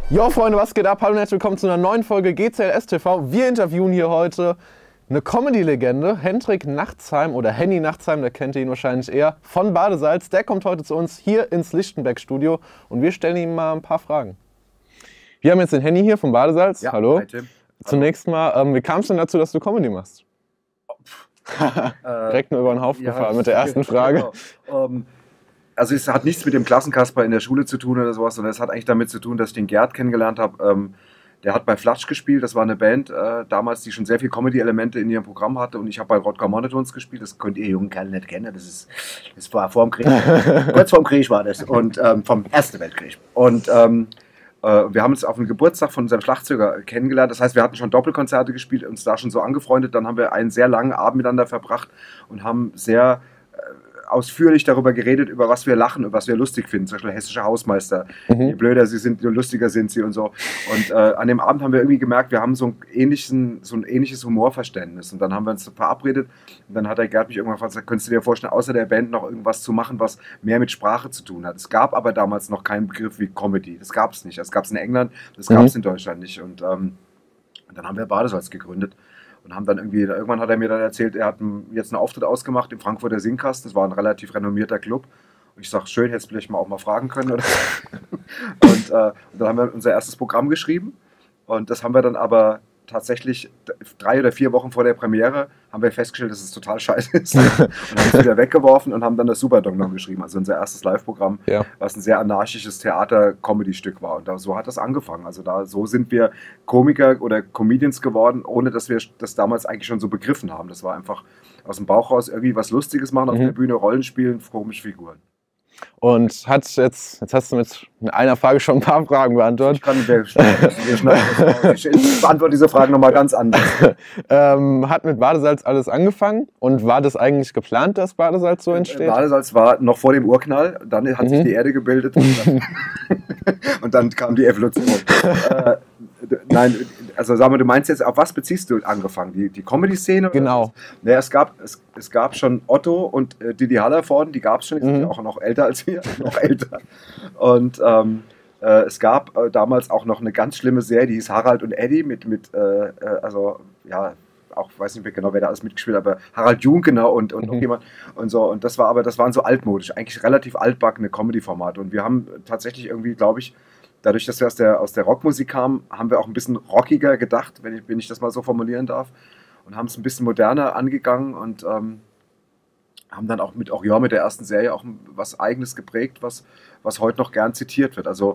Jo Freunde, was geht ab? Hallo und herzlich willkommen zu einer neuen Folge GCLS TV. Wir interviewen hier heute eine Comedy-Legende, Hendrik Nachtsheim oder Henny Nachtsheim, der kennt ihn wahrscheinlich eher, von Badesalz. Der kommt heute zu uns hier ins Lichtenberg-Studio und wir stellen ihm mal ein paar Fragen. Wir haben jetzt den Henny hier von Badesalz. Ja, hallo. Hi Tim. Zunächst mal, wie kam es denn dazu, dass du Comedy machst? Direkt nur über den Haufen gefahren mit der ersten Frage. Genau. Also es hat nichts mit dem Klassenkasper in der Schule zu tun oder sowas, sondern es hat eigentlich damit zu tun, dass ich den Gerd kennengelernt habe. Der hat bei Flatsch gespielt, das war eine Band damals, die schon sehr viel Comedy-Elemente in ihrem Programm hatte, und ich habe bei Rodger Monotones gespielt, das könnt ihr jungen Kerle nicht kennen, das war vor dem Krieg, kurz vor dem Krieg war das, und vom Ersten Weltkrieg. Und wir haben uns auf dem Geburtstag von unserem Schlagzeuger kennengelernt, das heißt, wir hatten schon Doppelkonzerte gespielt, uns da schon so angefreundet, dann haben wir einen sehr langen Abend miteinander verbracht und haben sehr ausführlich darüber geredet, über was wir lachen und was wir lustig finden, zum Beispiel Hessische Hausmeister. Je blöder sie sind, je lustiger sind sie und so. Und an dem Abend haben wir irgendwie gemerkt, wir haben so ein ähnliches Humorverständnis. Und dann haben wir uns verabredet und dann hat der Gerd mich irgendwann gefragt, könntest du dir vorstellen, außer der Band noch irgendwas zu machen, was mehr mit Sprache zu tun hat. Es gab aber damals noch keinen Begriff wie Comedy. Das gab es nicht. Das gab es in England, das gab es in Deutschland nicht. Und dann haben wir Badesalz gegründet. Und haben dann irgendwann hat er mir dann erzählt, er hat jetzt einen Auftritt ausgemacht im Frankfurter Singkast. Das war ein relativ renommierter Club. Und ich sage, schön, hättest du vielleicht auch mal fragen können. Oder? Und dann haben wir unser erstes Programm geschrieben. Und das haben wir dann aber tatsächlich 3 oder 4 Wochen vor der Premiere haben wir festgestellt, dass es total scheiße ist. Und haben es wieder weggeworfen und haben dann das Superdog noch geschrieben. Also unser erstes Live-Programm, was ein sehr anarchisches Theater-Comedy-Stück war. Und so hat das angefangen. Also so sind wir Komiker oder Comedians geworden, ohne dass wir das damals eigentlich schon so begriffen haben. Das war einfach aus dem Bauch raus irgendwie was Lustiges machen auf der Bühne, Rollen spielen, komische Figuren. Und jetzt hast du mit einer Frage schon ein paar Fragen beantwortet. Ich beantworte diese Fragen nochmal ganz anders. Hat mit Badesalz alles angefangen und war das eigentlich geplant, dass Badesalz so entsteht? Badesalz war noch vor dem Urknall, dann hat sich die Erde gebildet und dann kam die Evolution. Nein, also sag mal, du meinst jetzt, auf was beziehst du angefangen? Die Comedy-Szene? Genau. Naja, es gab schon Otto und Didi Hallervorden, die gab es schon, die sind auch noch älter als wir, noch älter. Und es gab damals auch noch eine ganz schlimme Serie, die hieß Harald und Eddie auch weiß nicht mehr genau, wer da alles mitgespielt hat, aber Harald Jung, genau, und noch jemand und so. Und das waren so altmodisch, eigentlich relativ altbackene Comedy-Formate. Und wir haben tatsächlich irgendwie, glaube ich, dadurch, dass wir aus der Rockmusik kamen, haben wir auch ein bisschen rockiger gedacht, wenn ich das mal so formulieren darf, und haben es ein bisschen moderner angegangen und haben dann auch mit der ersten Serie auch was Eigenes geprägt, was heute noch gern zitiert wird. Also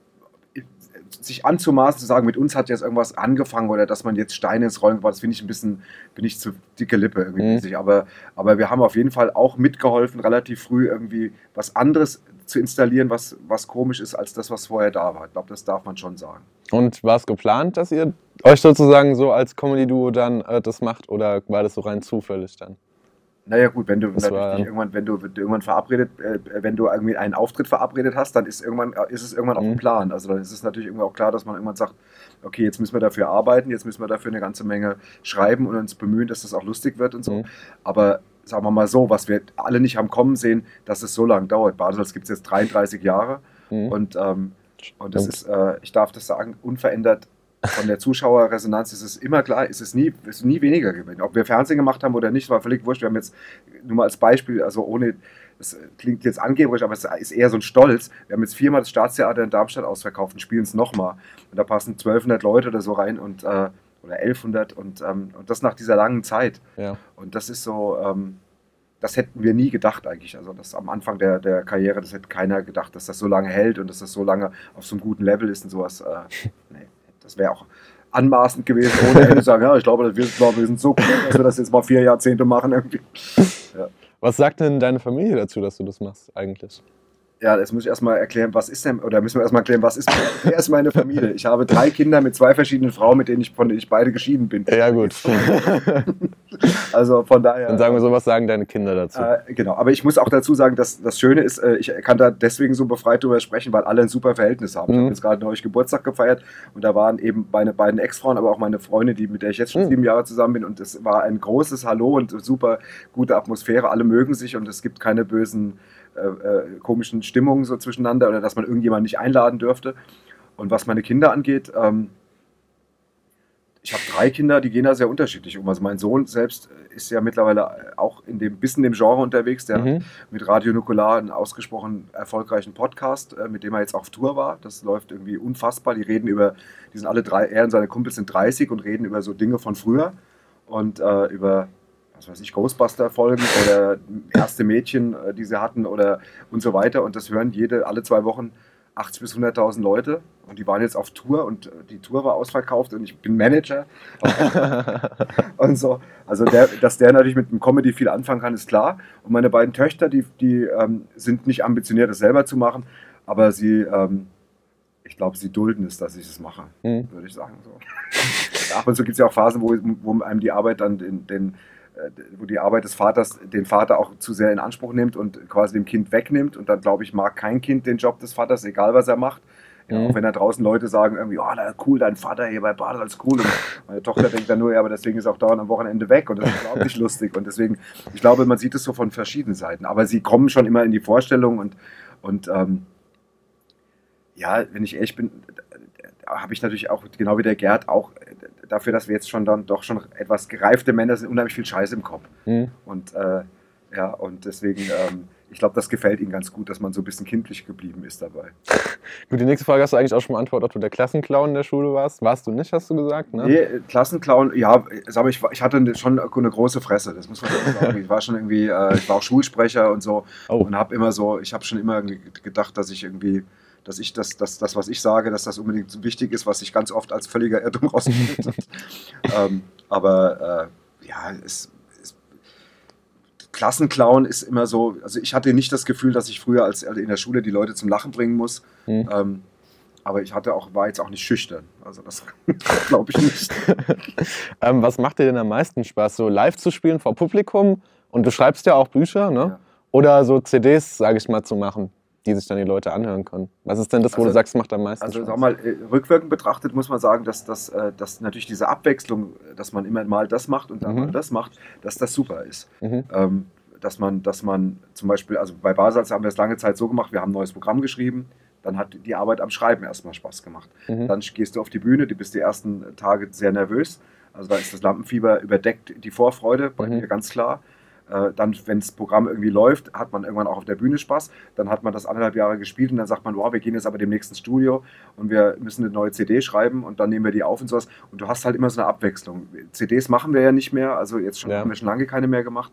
sich anzumaßen, zu sagen, mit uns hat jetzt irgendwas angefangen oder dass man jetzt Steine ins Rollen gebracht, das finde ich bin ich zu dicke Lippe irgendwie. Aber wir haben auf jeden Fall auch mitgeholfen, relativ früh irgendwie was anderes zu installieren, was komisch ist, als das, was vorher da war. Ich glaube, das darf man schon sagen. Und war es geplant, dass ihr euch sozusagen so als Comedy-Duo dann das macht, oder war das so rein zufällig dann? Naja gut, wenn du irgendwann verabredet, wenn du irgendwie einen Auftritt verabredet hast, dann ist es irgendwann auch ein Plan. Also dann ist es natürlich irgendwie auch klar, dass man irgendwann sagt, okay, jetzt müssen wir dafür arbeiten, jetzt müssen wir dafür eine ganze Menge schreiben und uns bemühen, dass das auch lustig wird und so. Aber sagen wir mal so, was wir alle nicht haben kommen sehen, dass es so lange dauert. Badesalz gibt es jetzt 33 Jahre und das ist, ich darf das sagen, unverändert. Von der Zuschauerresonanz ist es immer klar, ist nie weniger gewesen. Ob wir Fernsehen gemacht haben oder nicht, war völlig wurscht. Wir haben jetzt nur mal als Beispiel, also ohne, das klingt jetzt angeberisch, aber es ist eher so ein Stolz. Wir haben jetzt 4-mal das Staatstheater in Darmstadt ausverkauft und spielen es nochmal. Und da passen 1200 Leute oder so rein oder 1100 und das nach dieser langen Zeit. Ja. Und das ist so, das hätten wir nie gedacht eigentlich. Also das am Anfang der Karriere, das hätte keiner gedacht, dass das so lange hält und dass das so lange auf so einem guten Level ist und sowas. Nee. Das wäre auch anmaßend gewesen, ohne zu sagen, ja, ich glaube, wir sind so gut, dass wir das jetzt mal 4 Jahrzehnte machen irgendwie. Ja. Was sagt denn deine Familie dazu, dass du das machst eigentlich? Ja, das muss ich erstmal erklären, wer ist meine Familie? Ich habe 3 Kinder mit 2 verschiedenen Frauen, von denen ich beide geschieden bin. Ja, gut. Also von daher. Dann sagen wir so, was sagen deine Kinder dazu? Genau, aber ich muss auch dazu sagen, dass das Schöne ist, ich kann da deswegen so befreit drüber sprechen, weil alle ein super Verhältnis haben. Ich habe jetzt gerade neulich Geburtstag gefeiert und da waren eben meine beiden Ex-Frauen, aber auch meine Freundin, mit der ich jetzt schon 7 Jahre zusammen bin, und es war ein großes Hallo und super gute Atmosphäre. Alle mögen sich und es gibt keine bösen komischen Stimmungen so zwischeneinander oder dass man irgendjemanden nicht einladen dürfte. Und was meine Kinder angeht, ich habe 3 Kinder, die gehen da sehr unterschiedlich um. Also mein Sohn selbst ist ja mittlerweile auch bisschen in dem Genre unterwegs. Der hat mit Radio Nukular einen ausgesprochen erfolgreichen Podcast, mit dem er jetzt auf Tour war. Das läuft irgendwie unfassbar. Die sind alle 3, er und seine Kumpels sind 30 und reden über so Dinge von früher und über, was weiß ich, Ghostbuster-Folgen oder erste Mädchen, die sie hatten oder und so weiter. Und das hören alle 2 Wochen 80.000 bis 100.000 Leute und die waren jetzt auf Tour und die Tour war ausverkauft und ich bin Manager und so. Also dass der natürlich mit dem Comedy viel anfangen kann, ist klar. Und meine beiden Töchter, die sind nicht ambitioniert, das selber zu machen, aber ich glaube, sie dulden es, dass ich es mache, würde ich sagen. So. Ab und zu gibt es ja auch Phasen, wo einem die Arbeit dann wo die Arbeit des Vaters den Vater auch zu sehr in Anspruch nimmt und quasi dem Kind wegnimmt. Und dann, glaube ich, mag kein Kind den Job des Vaters, egal was er macht. Ja, auch wenn da draußen Leute sagen, irgendwie, oh, cool, dein Vater hier bei Baden, alles cool. Und meine Tochter denkt dann nur, ja, aber deswegen ist er auch dauernd am Wochenende weg. Und das ist überhaupt nicht lustig. Und deswegen, ich glaube, man sieht es so von verschiedenen Seiten. Aber sie kommen schon immer in die Vorstellung und ja, wenn ich ehrlich bin, habe ich natürlich auch, genau wie der Gerd, auch dafür, dass wir jetzt dann doch schon etwas gereifte Männer sind, unheimlich viel Scheiß im Kopf. Und ja, und deswegen, ich glaube, das gefällt ihnen ganz gut, dass man so ein bisschen kindlich geblieben ist dabei. Gut, die nächste Frage hast du eigentlich auch schon beantwortet, ob du der Klassenclown in der Schule warst. Warst du nicht, hast du gesagt, ne? Nee, Klassenclown, ja, ich hatte schon eine große Fresse, das muss man sagen. Ich war schon irgendwie, ich war auch Schulsprecher und so und habe immer so, ich habe schon immer gedacht, dass ich irgendwie, das, was ich sage, dass das unbedingt so wichtig ist, was sich ganz oft als völliger Irrtum rausfindet. Aber ja, Klassenclown ist immer so, also ich hatte nicht das Gefühl, dass ich früher in der Schule die Leute zum Lachen bringen muss. Aber war jetzt auch nicht schüchtern. Also das glaube ich nicht. Was macht dir denn am meisten Spaß? So live zu spielen vor Publikum? Und du schreibst ja auch Bücher, ne? Ja. Oder so CDs, sage ich mal, zu machen, die sich dann die Leute anhören können. Was ist denn das, wo du sagst, macht am meisten Spaß? Also sag mal, rückwirkend betrachtet muss man sagen, dass natürlich diese Abwechslung, dass man immer mal das macht und dann mal das macht, dass das super ist. Dass man zum Beispiel, also bei Basals haben wir es lange Zeit so gemacht, wir haben ein neues Programm geschrieben, dann hat die Arbeit am Schreiben erstmal Spaß gemacht. Dann gehst du auf die Bühne, du bist die ersten Tage sehr nervös, also da ist das Lampenfieber überdeckt die Vorfreude, bei mir ganz klar. Dann, wenn das Programm irgendwie läuft, hat man irgendwann auch auf der Bühne Spaß. Dann hat man das 1,5 Jahre gespielt und dann sagt man, wow, wir gehen jetzt aber demnächst ins Studio und wir müssen eine neue CD schreiben und dann nehmen wir die auf und sowas. Und du hast halt immer so eine Abwechslung. CDs machen wir ja nicht mehr, also jetzt schon, haben wir schon lange keine mehr gemacht.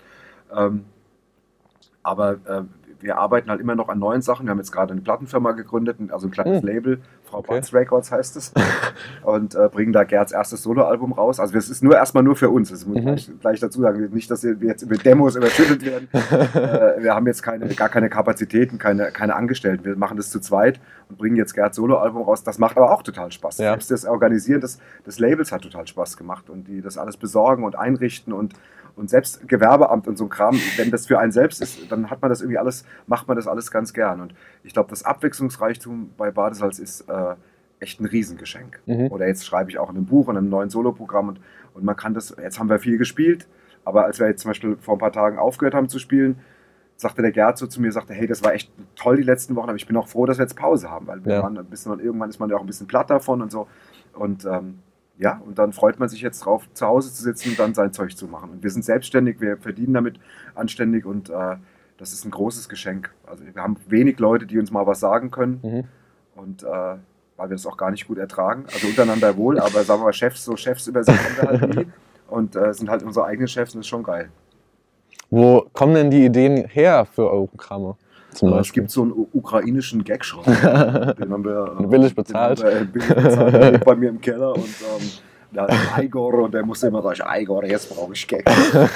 Aber wir arbeiten halt immer noch an neuen Sachen. Wir haben jetzt gerade eine Plattenfirma gegründet, also ein kleines Label, Frau Batz Records heißt es, und bringen da Gerds erstes Soloalbum raus. Also es ist erstmal nur für uns, das muss ich gleich dazu sagen, nicht, dass wir jetzt über Demos überschüttet werden. Wir haben jetzt gar keine Kapazitäten, keine Angestellten. Wir machen das zu zweit und bringen jetzt Gerds Soloalbum raus. Das macht aber auch total Spaß. Ja. Selbst das Organisieren des Labels hat total Spaß gemacht und die das alles besorgen und einrichten und selbst Gewerbeamt und so ein Kram, wenn das für einen selbst ist, dann macht man das alles ganz gern. Und ich glaube, das Abwechslungsreichtum bei Badesalz ist echt ein Riesengeschenk. Oder jetzt schreibe ich auch in einem Buch, in einem neuen Soloprogramm und man kann das, jetzt haben wir viel gespielt, aber als wir jetzt zum Beispiel vor ein paar Tagen aufgehört haben zu spielen, sagte der Gerd so zu mir, hey, das war echt toll die letzten Wochen, aber ich bin auch froh, dass wir jetzt Pause haben, weil irgendwann ist man ja auch ein bisschen platt davon und so. Und ja, und dann freut man sich jetzt drauf, zu Hause zu sitzen und dann sein Zeug zu machen. Und wir sind selbstständig, wir verdienen damit anständig und das ist ein großes Geschenk. Also wir haben wenig Leute, die uns mal was sagen können und weil wir das auch gar nicht gut ertragen. Also untereinander wohl, aber sagen wir mal, Chefs über sich haben wir halt nie und sind halt unsere eigenen Chefs und das ist schon geil. Wo kommen denn die Ideen her für eure Programme? Es gibt so einen ukrainischen Gagschreiber, den haben wir billig bezahlt. Bei mir im Keller und da ist Igor und der muss immer sagen, Igor, jetzt brauche ich Gag.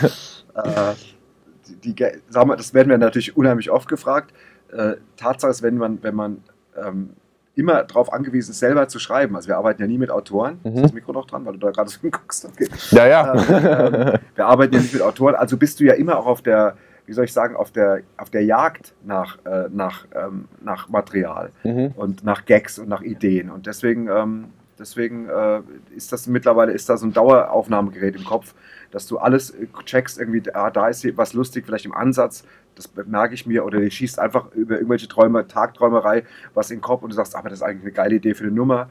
Sag mal, das werden wir natürlich unheimlich oft gefragt. Tatsache ist, wenn man immer darauf angewiesen ist, selber zu schreiben. Also wir arbeiten ja nie mit Autoren. Ist das Mikro noch dran, weil du da gerade so hinguckst? Okay. Ja. Wir arbeiten ja nicht mit Autoren. Also bist du ja immer auch auf der, wie soll ich sagen, auf der Jagd nach Material und nach Gags und nach Ideen. Und deswegen ist das mittlerweile so ein Daueraufnahmegerät im Kopf, dass du alles checkst, irgendwie, da ist hier was lustig, vielleicht im Ansatz, das merke ich mir, oder du schießt einfach über irgendwelche Träume, Tagträumerei, was in den Kopf und du sagst, aber das ist eigentlich eine geile Idee für eine Nummer.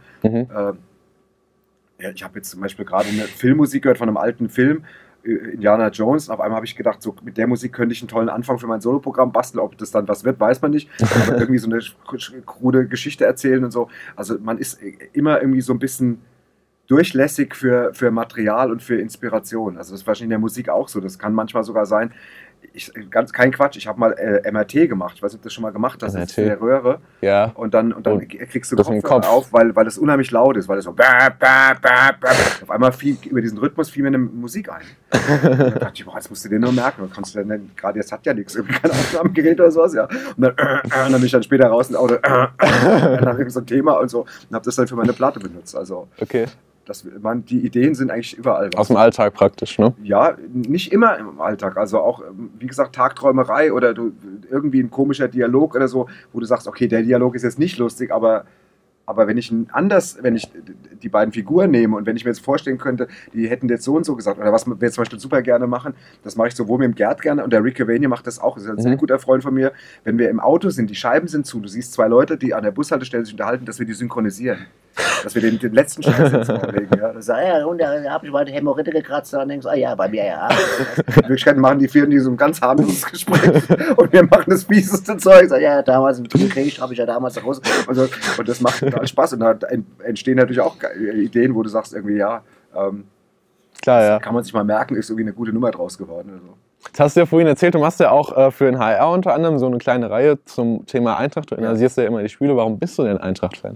Ja, ich habe jetzt zum Beispiel gerade eine Filmmusik gehört von einem alten Film, Indiana Jones, und auf einmal habe ich gedacht, so mit der Musik könnte ich einen tollen Anfang für mein Soloprogramm basteln, ob das dann was wird, weiß man nicht, aber irgendwie so eine krude Geschichte erzählen und so. Also man ist immer irgendwie so ein bisschen durchlässig für Material und für Inspiration. Also das ist wahrscheinlich in der Musik auch so. Das kann manchmal sogar sein, kein Quatsch, ich habe mal MRT gemacht. Ich weiß nicht, ob du das schon mal gemacht hast. Das ist in der Röhre. Ja. Und dann kriegst du Kopf auf, weil das unheimlich laut ist, weil es so auf einmal über diesen Rhythmus fiel mir eine Musik ein. Und dann dachte ich, boah, das musst du dir nur merken. Und kannst du denn, gerade jetzt hat ja nichts, irgendwie kein Aufnahmegerät oder sowas, ja. Und dann bin ich dann später raus ins Auto nach irgend so ein Thema und so und habe das dann für meine Platte benutzt. Also okay. Die Ideen sind eigentlich überall. Aus dem Alltag praktisch, ne? Ja, nicht immer im Alltag. Also auch, wie gesagt, Tagträumerei oder irgendwie ein komischer Dialog oder so, wo du sagst, okay, der Dialog ist jetzt nicht lustig, aber wenn ich die beiden Figuren nehme und wenn ich mir jetzt vorstellen könnte, die hätten jetzt so und so gesagt, oder was wir zum Beispiel super gerne machen, das mache ich sowohl mit dem Gerd gerne und der Rick Cavania macht das auch, das ist ein sehr guter Freund von mir, wenn wir im Auto sind, die Scheiben sind zu, du siehst zwei Leute, die an der Bushaltestelle sich unterhalten, dass wir die synchronisieren. Dass wir den letzten Scheiß jetzt vorlegen. Ja. Das sagt, ja, und da habe ich mal die Hämorrhoide gekratzt und denkst, ja, bei mir ja. In Wirklichkeit machen die so ein ganz harmloses Gespräch und wir machen das fieseste Zeug. Sag, ja, damals im Krieg habe ich ja damals raus. Und das macht total Spaß und da entstehen natürlich auch Ideen, wo du sagst, irgendwie, ja, klar, ja. Kann man sich mal merken, ist irgendwie eine gute Nummer draus geworden. Oder so. Das hast du ja vorhin erzählt, du machst ja auch für den HR unter anderem so eine kleine Reihe zum Thema Eintracht. Du analysierst ja immer die Spiele. Warum bist du denn Eintracht-Fan?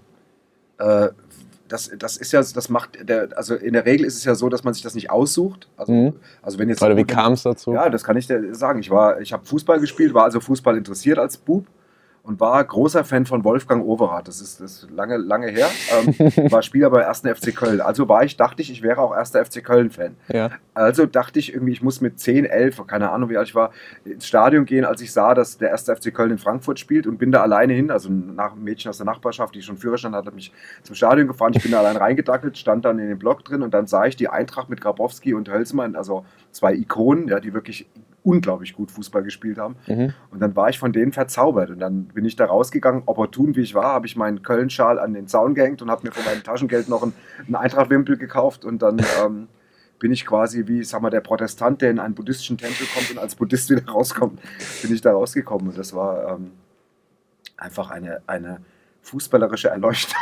Das ist ja, also in der Regel ist es ja so, dass man sich das nicht aussucht. Also wenn jetzt. Oder wie kam es dazu? Ja, das kann ich dir sagen. Ich habe Fußball gespielt, war also Fußball interessiert als Bub und war großer Fan von Wolfgang Overath. Das ist lange, lange her. War Spieler bei 1. FC Köln. Also dachte ich wäre auch 1. FC Köln-Fan. Ja. Also dachte ich irgendwie, ich muss mit 10, 11, keine Ahnung wie alt ich war, ins Stadion gehen, als ich sah, dass der 1. FC Köln in Frankfurt spielt und bin da alleine hin. Also ein Mädchen aus der Nachbarschaft, die schon Führerschein hat mich zum Stadion gefahren. Ich bin da allein reingedackelt, stand dann in den Block drin und dann sah ich die Eintracht mit Grabowski und Hölzmann, also zwei Ikonen, ja, die wirklich unglaublich gut Fußball gespielt haben. Und dann war ich von denen verzaubert. Und dann bin ich da rausgegangen, opportun wie ich war, habe ich meinen Köln-Schal an den Zaun gehängt und habe mir von meinem Taschengeld noch einen Eintracht-Wimpel gekauft. Und dann bin ich quasi wie, sag mal, der Protestant, der in einen buddhistischen Tempel kommt und als Buddhist wieder rauskommt, bin ich da rausgekommen. Und das war einfach eine fußballerische Erleuchtung.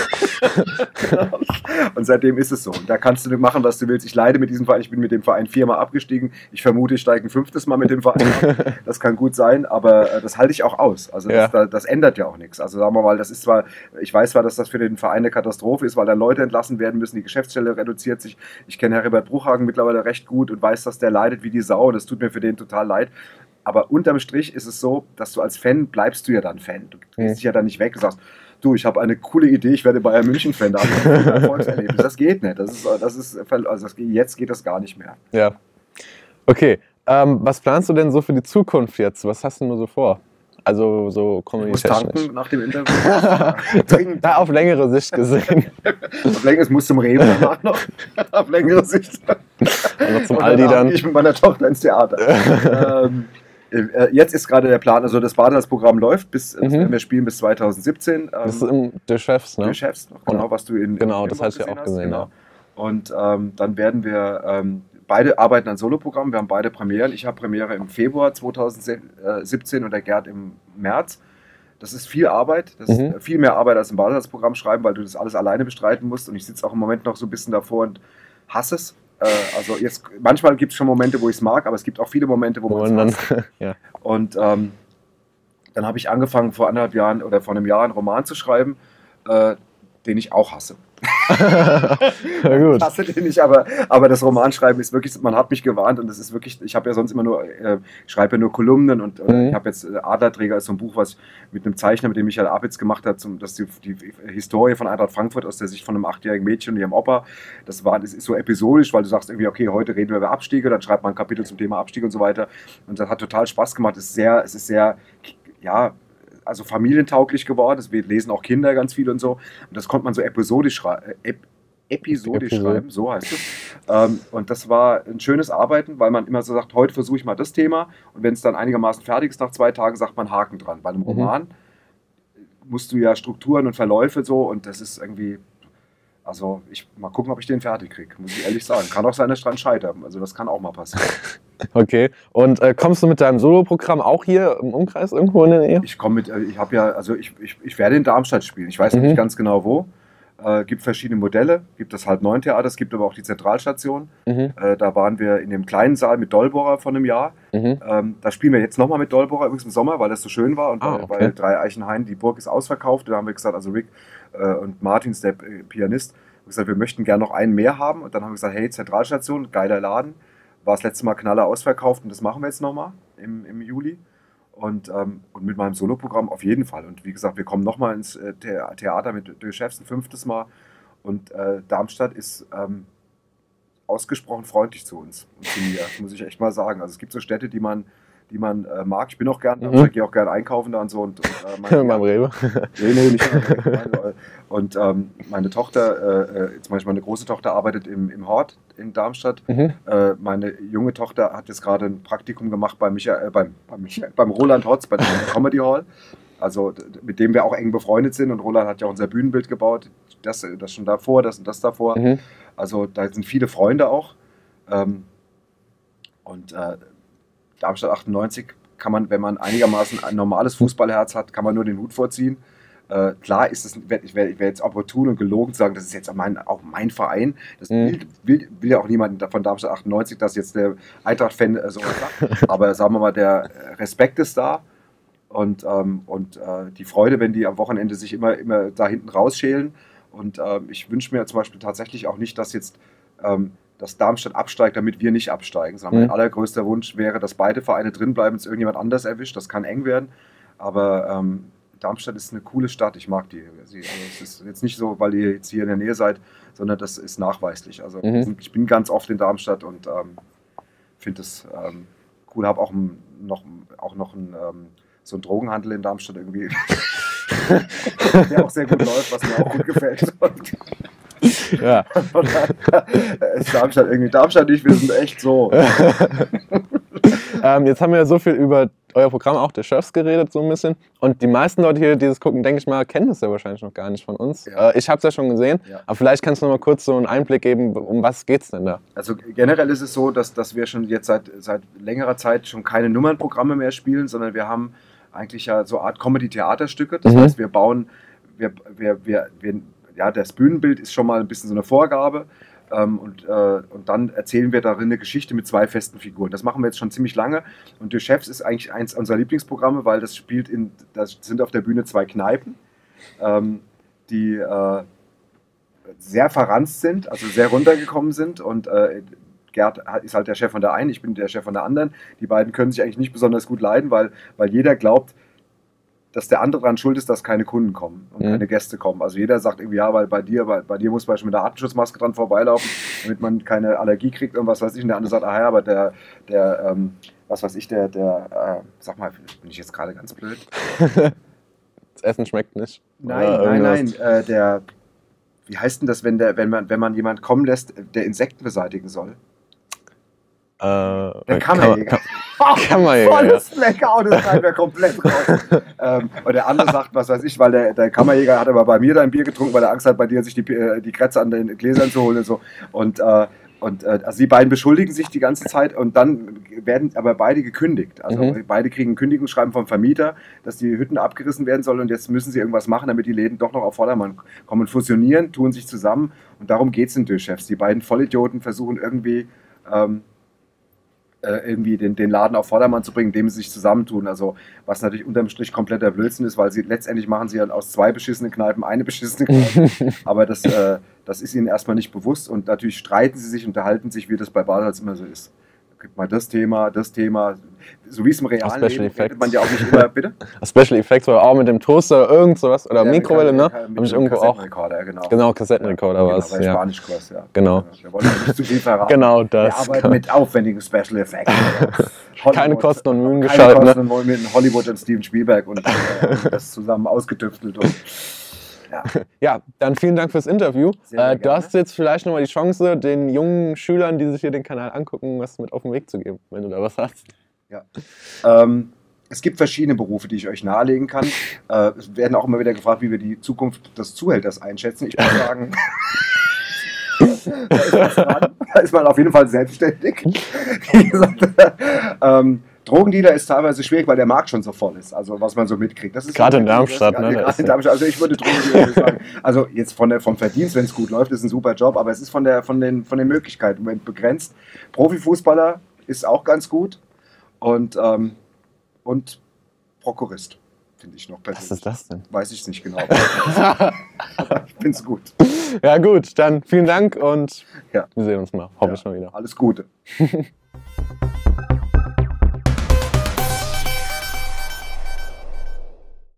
Und seitdem ist es so. Und da kannst du machen, was du willst. Ich leide mit diesem Verein. Ich bin mit dem Verein 4-mal abgestiegen. Ich vermute, ich steige ein 5. Mal mit dem Verein ab. Das kann gut sein, aber das halte ich auch aus. Also das ändert ja auch nichts. Also sagen wir mal, das ist zwar, ich weiß zwar, dass das für den Verein eine Katastrophe ist, weil da Leute entlassen werden müssen, die Geschäftsstelle reduziert sich. Ich kenne Herbert Bruchhagen mittlerweile recht gut und weiß, dass der leidet wie die Sau. Das tut mir für den total leid. Aber unterm Strich ist es so, dass du als Fan bleibst du ja dann Fan. Du gehst dich ja dann nicht weg und sagst, du, ich habe eine coole Idee, ich werde Bayern München Fan. Da habe ich ein Erfolgserlebnis. Das geht nicht. Jetzt geht das gar nicht mehr. Ja. Okay. Was planst du denn so für die Zukunft jetzt? Was hast du nur so vor? Also so Comedy-technisch. Ich muss tanken nach dem Interview. Da auf längere Sicht gesehen. Es muss zum Rewe danach noch. Auf längere Sicht. Und noch zum Aldi dann. Ich mit meiner Tochter ins Theater. Jetzt ist gerade der Plan, also das Badesalzprogramm läuft, wir spielen bis 2017. Das ist im De Chefs, ne? De Chefs, genau, was du Genau, das hast du ja auch gesehen. Genau. Ja. Und dann werden wir, beide arbeiten an Soloprogrammen, wir haben beide Premieren. Ich habe Premiere im Februar 2017 und der Gerd im März. Das ist viel Arbeit, das ist viel mehr Arbeit als im Badesalzprogramm schreiben, weil du das alles alleine bestreiten musst. Und ich sitze auch im Moment noch so ein bisschen davor und hasse es. Also jetzt, manchmal gibt es schon Momente, wo ich es mag, aber es gibt auch viele Momente, wo man es hasst. Ja. Und dann habe ich angefangen vor einem Jahr einen Roman zu schreiben, den ich auch hasse. Gut. Ich hasse den nicht, aber das Romanschreiben ist wirklich, man hat mich gewarnt und es ist wirklich, ich habe ja sonst immer nur, schreibe ja nur Kolumnen und ich habe jetzt Adlerträger ist so ein Buch, was mit einem Zeichner, mit dem Michael Apitz gemacht hat, das ist die Historie von Eintracht Frankfurt aus der Sicht von einem 8-jährigen Mädchen und ihrem Opa. Das ist so episodisch, weil du sagst irgendwie, okay, heute reden wir über Abstiege, dann schreibt man ein Kapitel zum Thema Abstieg und so weiter und das hat total Spaß gemacht. Es ist sehr, ja, also familientauglich geworden. Wir lesen auch Kinder ganz viel und so. Und das konnte man so episodisch episodisch schreiben, so heißt es. Und das war ein schönes Arbeiten, weil man immer so sagt, heute versuche ich mal das Thema und wenn es dann einigermaßen fertig ist nach 2 Tagen, sagt man Haken dran. Bei einem Roman musst du ja Strukturen und Verläufe so und das ist irgendwie, also mal gucken, ob ich den fertig kriege, muss ich ehrlich sagen. Kann auch sein, dass ich dran scheitere, also das kann auch mal passieren. Okay, und kommst du mit deinem Soloprogramm auch hier im Umkreis irgendwo in der Nähe? Ich komme mit, ich habe ja, also ich werde in Darmstadt spielen, ich weiß noch nicht ganz genau wo. Gibt verschiedene Modelle, gibt das Halb-9-Theater, es gibt aber auch die Zentralstation. Da waren wir in dem kleinen Saal mit Dolborer von einem Jahr. Da spielen wir jetzt nochmal mit Dolborer, übrigens im Sommer, weil das so schön war und weil Drei Eichenhain, die Burg ist ausverkauft. Da haben wir gesagt, also Rick und Martins, der Pianist, haben gesagt, wir möchten gerne noch einen mehr haben. Und dann haben wir gesagt, hey, Zentralstation, geiler Laden. War das letzte Mal Knaller ausverkauft und das machen wir jetzt nochmal im Juli. Und mit meinem Soloprogramm auf jeden Fall. Und wie gesagt, wir kommen nochmal ins Theater mit De Chefs ein 5. Mal. Und Darmstadt ist ausgesprochen freundlich zu uns und zu mir, muss ich echt mal sagen. Also es gibt so Städte, die man mag. Ich bin auch gern, ich gehe auch gerne einkaufen da und so. Und Beim Rewe? Nee, nicht und meine Tochter, zum Beispiel meine große Tochter arbeitet im Hort in Darmstadt. Meine junge Tochter hat jetzt gerade ein Praktikum gemacht beim Roland Hotz, bei der Comedy Hall. Also mit dem wir auch eng befreundet sind. Und Roland hat ja unser Bühnenbild gebaut. Das schon davor, das und das davor. Also da sind viele Freunde auch. Darmstadt 98 kann man, wenn man einigermaßen ein normales Fußballherz hat, kann man nur den Hut vorziehen. Klar ist es, ich wäre jetzt opportun und gelogen zu sagen, das ist jetzt auch mein Verein. Das will ja auch niemand von Darmstadt 98, dass jetzt der Eintracht-Fan sowas sagt. Aber sagen wir mal, der Respekt ist da und die Freude, wenn die am Wochenende sich immer da hinten rausschälen. Und ich wünsche mir zum Beispiel tatsächlich auch nicht, dass jetzt dass Darmstadt absteigt, damit wir nicht absteigen. Sondern mein allergrößter Wunsch wäre, dass beide Vereine drin bleiben, wenn es irgendjemand anders erwischt. Das kann eng werden. Aber Darmstadt ist eine coole Stadt. Ich mag die. Also es ist jetzt nicht so, weil ihr jetzt hier in der Nähe seid, sondern das ist nachweislich. Also ich bin ganz oft in Darmstadt und finde es cool. Habe auch noch so einen Drogenhandel in Darmstadt irgendwie, der auch sehr gut läuft, was mir auch gut gefällt. Ja. Ist Darmstadt nicht, wir sind echt so. Jetzt haben wir ja so viel über euer Programm, auch der Chefs, geredet, so ein bisschen. Und die meisten Leute hier, die das gucken, denke ich mal, kennen das ja wahrscheinlich noch gar nicht von uns. Ja. Ich habe es ja schon gesehen, aber vielleicht kannst du noch mal kurz so einen Einblick geben, um was geht's denn da? Also generell ist es so, dass wir schon jetzt seit längerer Zeit schon keine Nummernprogramme mehr spielen, sondern wir haben eigentlich ja so eine Art Comedy-Theaterstücke. Das heißt, wir bauen, das Bühnenbild ist schon mal ein bisschen so eine Vorgabe. Und dann erzählen wir darin eine Geschichte mit 2 festen Figuren. Das machen wir jetzt schon ziemlich lange. Und De Chefs ist eigentlich eins unserer Lieblingsprogramme, weil das sind auf der Bühne 2 Kneipen, die sehr verranzt sind, also sehr runtergekommen sind. Und Gerd ist halt der Chef von der einen, ich bin der Chef von der anderen. Die beiden können sich eigentlich nicht besonders gut leiden, weil jeder glaubt, dass der andere daran schuld ist, dass keine Kunden kommen und keine Gäste kommen. Also jeder sagt irgendwie, ja, weil bei dir muss zum Beispiel mit der Atemschutzmaske dran vorbeilaufen, damit man keine Allergie kriegt und was weiß ich. Und der andere sagt, ah ja, aber sag mal, bin ich jetzt gerade ganz blöd? Das Essen schmeckt nicht. Nein, wie heißt denn das, wenn man jemanden kommen lässt, der Insekten beseitigen soll? Der Kammerjäger. Volles Blackout, das schreiben wir komplett raus. Und der andere sagt, was weiß ich, weil der Kammerjäger hat aber bei mir ein Bier getrunken, weil er Angst hat, bei dir sich die Krätze an den Gläsern zu holen und so. Also die beiden beschuldigen sich die ganze Zeit und dann werden aber beide gekündigt. Also beide kriegen ein Kündigungsschreiben vom Vermieter, dass die Hütten abgerissen werden sollen und jetzt müssen sie irgendwas machen, damit die Läden doch noch auf Vordermann kommen. Fusionieren, tun sich zusammen und darum geht es in De Chefs. Die beiden Vollidioten versuchen irgendwie den Laden auf Vordermann zu bringen, indem sie sich zusammentun. Also was natürlich unterm Strich kompletter Blödsinn ist, weil letztendlich machen sie dann aus 2 beschissenen Kneipen eine beschissene Kneipe. Aber das ist ihnen erstmal nicht bewusst und natürlich streiten sie sich, unterhalten sich, wie das bei Badesalz immer so ist. Da kriegt man das Thema, so wie es im realen Leben redet man ja auch nicht immer, bitte? Special Effects oder auch mit dem Toaster oder irgend sowas oder Mikrowelle, ne? Habe ich irgendwo auch. Kassettenrekorder, genau, Kassettenrekorder war es. Ja. Spanischkurs, ja. Genau. Wir wollen nicht zu viel verraten. Genau das. Wir arbeiten mit aufwendigen Special Effects. Keine Kosten und Mühen geschaltet. Keine Kosten und Mühen mit Hollywood und Steven Spielberg und das zusammen ausgetüftelt. Ja. Ja, dann vielen Dank fürs Interview. Sehr, sehr Du gerne. hast jetzt vielleicht nochmal die Chance, den jungen Schülern, die sich hier den Kanal angucken, was mit auf den Weg zu geben, wenn du da was hast. Ja. Es gibt verschiedene Berufe, die ich euch nahelegen kann. Es werden auch immer wieder gefragt, wie wir die Zukunft des Zuhälters einschätzen. Ich würde sagen, da ist was dran. Da ist man auf jeden Fall selbstständig. Wie gesagt, Drogendealer ist teilweise schwierig, weil der Markt schon so voll ist. Also was man so mitkriegt. Das ist Gerade so in Darmstadt, ne? Gerade in Darmstadt. Also ich würde Drogendealer sagen. Also jetzt vom Verdienst, wenn es gut läuft, ist ein super Job, aber es ist von den Möglichkeiten im Moment begrenzt. Profifußballer ist auch ganz gut. Und Prokurist, finde ich noch persönlich. Was ist das denn? Weiß ich nicht genau. Aber ich finde es gut. Ja gut, dann vielen Dank und Ja. wir sehen uns mal. Hoffentlich mal wieder. Alles Gute.